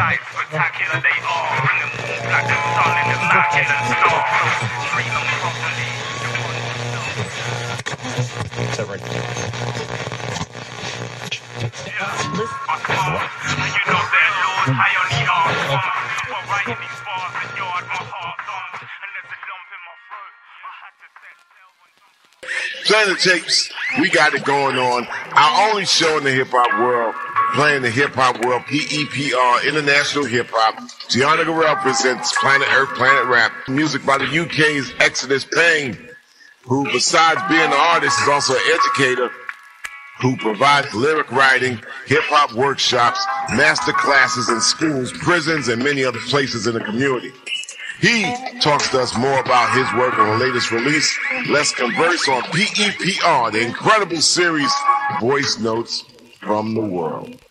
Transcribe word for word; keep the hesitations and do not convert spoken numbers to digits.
sight, spectacular they are. Bring them moves like the sun and the immaculate star. Treat them properly. Separate. Yeah. And you know that Lord high on the arm. For writing these bars and yard, my heart's on. And there's a lump in my throat. I had to set sail when something. Playing the tapes, we got it going on. Our only show in the hip-hop world, playing the hip-hop world, P E P R, International Hip-Hop. Gianna Garrell presents Planet Earth, Planet Rap. Music by the U K's Exodus Payne, who besides being an artist is also an educator who provides lyric writing, hip-hop workshops, master classes in schools, prisons, and many other places in the community. He talks to us more about his work on the latest release. Let's converse on P E P R, the incredible series, Voice Notes from the World.